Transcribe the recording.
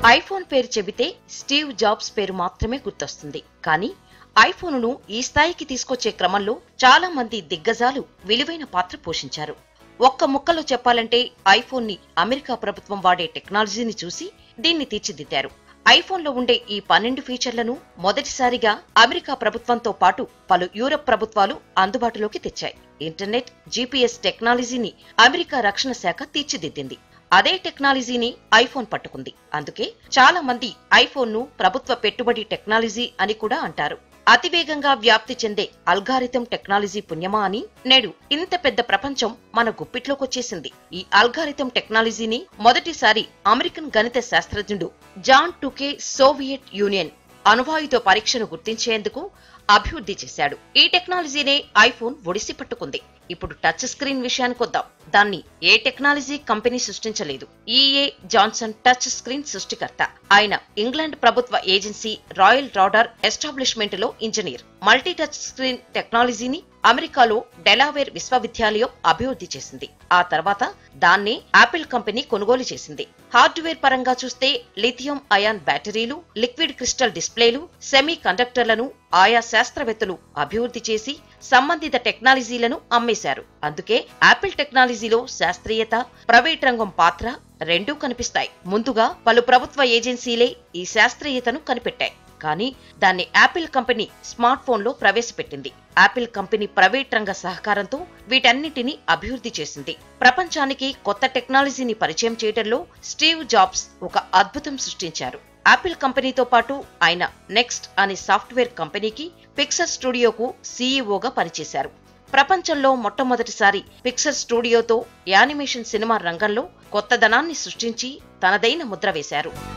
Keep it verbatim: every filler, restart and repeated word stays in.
IPhone పేరు చెబితే Steve jobs పేరు మాత్రమే గుర్తొస్తుంది. కానీ ఐఫోన్ను ఈ స్థాయికి తీసుకొచ్చే క్రమంలో చాలా మంది దిగ్గజాలు విలువైన పాత్ర పోషించారు. ఒక్క ముక్కలో చెప్పాలంటే ఐఫోన్ ని అమెరికా ప్రభుత్వం వాడే టెక్నాలజీని చూసి దీన్ని తీర్చిదిద్దారు. ఐఫోన్లో ఉండే ఈ పన్నెండు ఫీచర్లను మొదటిసారిగా అమెరికా ప్రభుత్వంతో పాటు పలు యూరప్ ప్రభుత్వాలు అందుబాటులోకి తెచ్చాయి. ఇంటర్నెట్, జీపీఎస్ టెక్నాలజీని అమెరికా రక్షణ శాఖ తీర్చిదిద్దింది. అదే టెక్నాలజీని ఐఫోన్ పట్టుకుంది. అందుకే చాలా మంది ఐఫోన్ ను ప్రభుత్వ పెట్టుబడి టెక్నాలజీ అని కూడా అంటారు. అతివేగంగా వ్యాప్తి చెందే అల్గారిథం టెక్నాలజీ పుణ్యమా అని నేడు ఇంత పెద్ద ప్రపంచం మన గుప్పిట్లోకొచ్చేసింది. ఈ అల్గారిథం టెక్నాలజీని మొదటిసారి అమెరికన్ గణిత శాస్త్రజ్ఞుడు జాన్ టుకే సోవియట్ యూనియన్ అణువాయుధ పరీక్షను గుర్తించేందుకు అభివృద్ధి చేశాడు. ఈ టెక్నాలజీనే ఐఫోన్ ఒడిసి పట్టుకుంది. ఇప్పుడు టచ్ స్క్రీన్ విషయానికొద్దాం. దాన్ని ఏ టెక్నాలజీ కంపెనీ సృష్టించలేదు. ఈఏ జాన్సన్ టచ్ స్క్రీన్ సృష్టికర్త. ఆయన ఇంగ్లాండ్ ప్రభుత్వ ఏజెన్సీ రాయల్ రాడార్ ఎస్టాబ్లిష్మెంట్ లో ఇంజనీర్. మల్టీ టచ్ స్క్రీన్ టెక్నాలజీని అమెరికాలో డెలావేర్ విశ్వవిద్యాలయం అభివృద్ధి చేసింది. ఆ తర్వాత దాన్నే యాపిల్ కంపెనీ కొనుగోలు చేసింది. హార్డ్వేర్ పరంగా చూస్తే లిథియం అయాన్ బ్యాటరీలు, లిక్విడ్ క్రిస్టల్ డిస్ప్లేలు, సెమీ కండక్టర్లను ఆయా శాస్త్రవేత్తలు అభివృద్ధి చేసి సంబంధిత టెక్నాలజీలను అమ్మేశారు. అందుకే యాపిల్ టెక్నాలజీలో శాస్త్రీయత, ప్రైవేట్ రంగం పాత్ర రెండూ కనిపిస్తాయి. ముందుగా పలు ప్రభుత్వ ఏజెన్సీలే ఈ శాస్త్రీయతను కనిపెట్టాయి. కానీ దాన్ని యాపిల్ కంపెనీ స్మార్ట్ ఫోన్ లో ప్రవేశపెట్టింది. యాపిల్ కంపెనీ ప్రైవేట్ రంగ సహకారంతో వీటన్నిటిని అభివృద్ధి చేసింది. ప్రపంచానికి కొత్త టెక్నాలజీని పరిచయం చేయడంలో స్టీవ్ జాబ్స్ ఒక అద్భుతం సృష్టించారు. యాపిల్ కంపెనీతో పాటు ఆయన నెక్స్ట్ అనే సాఫ్ట్వేర్ కంపెనీకి పిక్సర్ స్టూడియోకు సీఈఓగా పనిచేశారు. ప్రపంచంలో మొట్టమొదటిసారి పిక్సర్ స్టూడియోతో యానిమేషన్ సినిమా రంగంలో కొత్తదనాన్ని సృష్టించి తనదైన ముద్ర వేశారు.